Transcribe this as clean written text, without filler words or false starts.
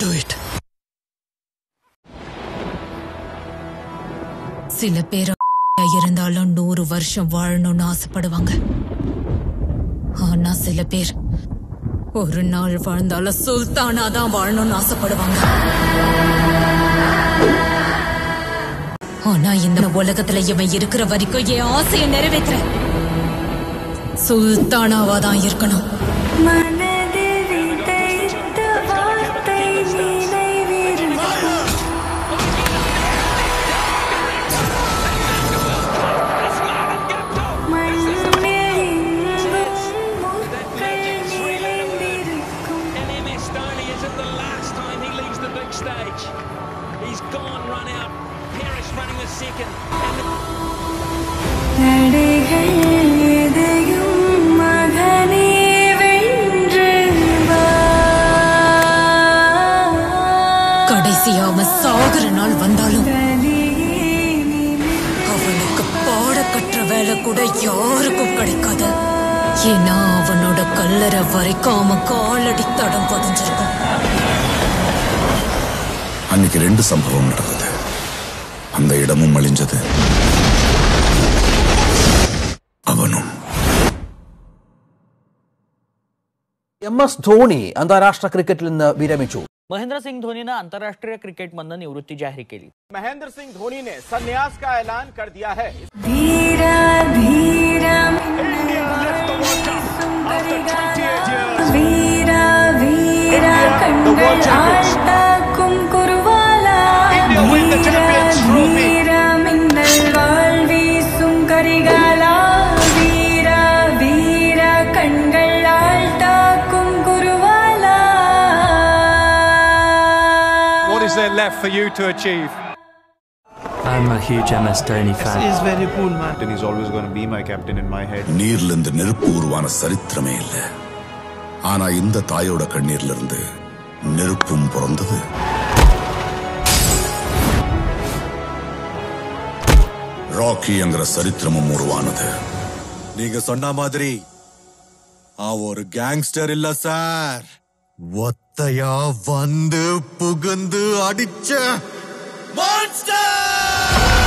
do it. சில பேர் இருந்தாலும் 100 வருஷம் வாழணும்னு ஆசைப்படுவாங்க. ஆனா சில பேர் ஒரு நாள் வாழ்ந்தாலும் சுல்தானா தான் வாழணும்னு ஆசைப்படுவாங்க. ஆனா இந்த உலகத்துல இவன் இருக்கிற வரைக்கும் என் ஆசையை நிறைவேற்ற சுல்தானாவா தான் இருக்கணும். கடைசியாம சாகுற நாள் வந்தாலும் அவனுக்கு பாட கற்ற வேலை கூட யாருக்கும் கிடைக்காது. ஏன்னா அவனோட கல்லறை வரைக்கும் அவன் காலடி தடம் பதிஞ்சிருக்கும். அன்னைக்கு 2 சம்பவம் நடந்தது. அந்த இடமும் அழிஞ்சது, അവനും. MS ധോണി അന്താരാഷ്ട്ര ക്രിക്കറ്റിൽ നിന്ന് വിരമിച്ചു. महेंद्र सिंह धोनी ने अंतर्राष्ट्रीय क्रिकेट मधून निवृत्ती जाहीर केली. महेंद्र सिंह धोनी ने संन्यास का ऐलान कर दिया है. धीरा धीरा वीरा वीरा कंगल आटा कुमकुरवाला वीरा मिन्नल वाल्वी सुंकरिगाला वीरा वीरा कंगल आटा कुमकुरवाला. What is there left for you to achieve? I'm a huge MS Dhoni fan. He's very cool, man. And he's always going to be my captain in my head. நீர்லிருந்து நெருப்பு உருவான சரித்திரமே இல்லை. ஆனா இந்த தாயோட கண்ணீர்லிருந்து நெருப்பும் பிறந்தது. ராக்கிங்கிற சரித்திரமும் உருவானது. நீங்க சொன்ன மாதிரி ஒரு கேங்ஸ்டர் இல்ல சார், ஒத்தையா வந்து புகுந்து அடிச்ச மான்ஸ்டர்.